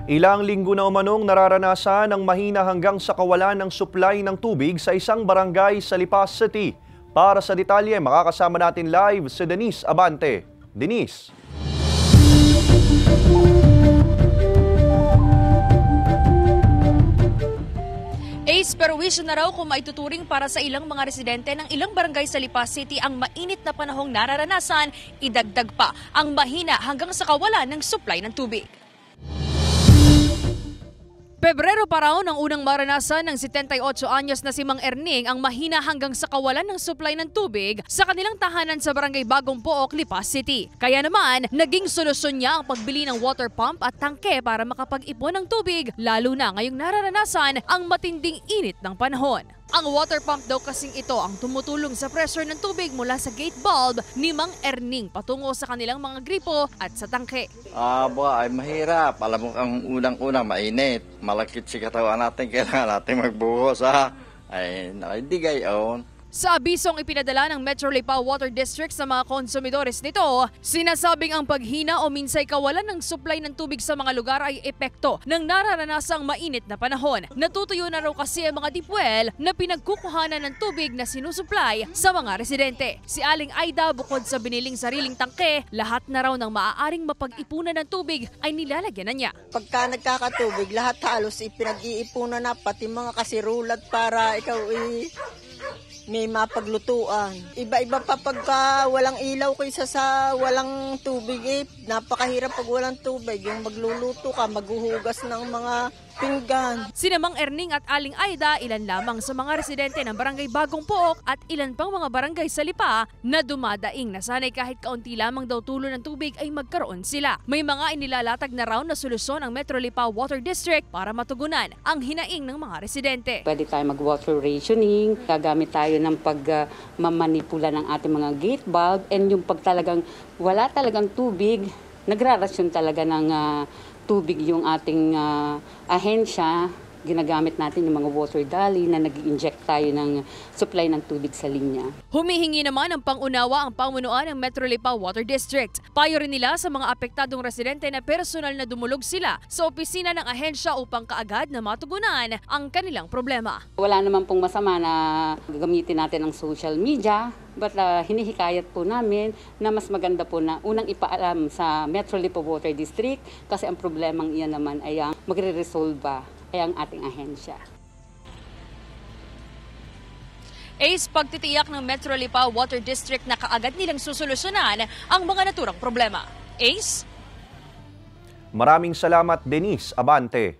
Ilang linggo na umanong nararanasan ang mahina hanggang sa kawalan ng supply ng tubig sa isang barangay sa Lipa City. Para sa detalye, makakasama natin live si Denise Abante. Denise. Ace, perwisyo na raw kung maituturing para sa ilang mga residente ng ilang barangay sa Lipa City ang mainit na panahong nararanasan, idagdag pa ang mahina hanggang sa kawalan ng supply ng tubig. Pebrero pa raw ng unang maranasan ng 78 anyos na si Mang Erning ang mahina hanggang sa kawalan ng supply ng tubig sa kanilang tahanan sa barangay Bagong Pook, Lipa City. Kaya naman, naging solusyon niya ang pagbili ng water pump at tangke para makapag-ipon ng tubig, lalo na ngayong nararanasan ang matinding init ng panahon. Ang water pump daw kasing ito ang tumutulong sa pressure ng tubig mula sa gate bulb ni Mang Erning patungo sa kanilang mga gripo at sa tangke. Ay mahirap. Alam mo, ang unang-unang mainit. Malakit si katawan natin, kailangan natin magbuhos Ay, hindi gayon. Sa abisong ipinadala ng Metro Lipa Water District sa mga konsumidores nito, sinasabing ang paghina o minsay kawalan ng supply ng tubig sa mga lugar ay epekto ng nararanasang mainit na panahon. Natutuyo na raw kasi ang mga deep well na pinagkukuhanan ng tubig na sinusupply sa mga residente. Si Aling Aida, bukod sa biniling sariling tangke, lahat na raw ng maaaring mapag-ipunan ng tubig ay nilalagyan na niya. Pagka nagkakatubig, lahat halos ipinag-iipunan na, pati mga kasirulat para ikaw may mapaglutuan. Iba-iba pa pagka walang ilaw kaysa sa walang tubig. Napakahirap pag walang tubig. Yung magluluto ka, maghuhugas ng mga pinggan. Sina Mang Erning at Aling Aida, ilan lamang sa mga residente ng barangay Bagong Pook at ilan pang mga barangay sa Lipa na dumadaing na sanay kahit kaunti lamang daw tulo ng tubig ay magkaroon sila. May mga inilalatag na raw na solusyon ang Metro Lipa Water District para matugunan ang hinaing ng mga residente. Pwede tayo mag-water rationing, gagamit tayo ng pagmamanipula ng ating mga gate bulb, and yung pag talagang wala talagang tubig, nagrarasyon talaga ng tubig yung ating ahensya. Ginagamit natin yung mga water dolly na nag-inject tayo ng supply ng tubig sa linya. Humihingi naman ng pangunawa ang pamunuan ng Metro Lipa Water District. Payo rin nila sa mga apektadong residente na personal na dumulog sila sa opisina ng ahensya upang kaagad na matugunan ang kanilang problema. Wala naman pong masama na gagamitin natin ang social media, but hinihikayat po namin na mas maganda po na unang ipaalam sa Metro Lipa Water District kasi ang problemang iyan naman ay magre-resolve ay ang ating ahensya. Ace, pagtitiyak ng Metro Lipa Water District na kaagad nilang susolusyonan ang mga naturang problema. Ace? Maraming salamat, Denise Abante.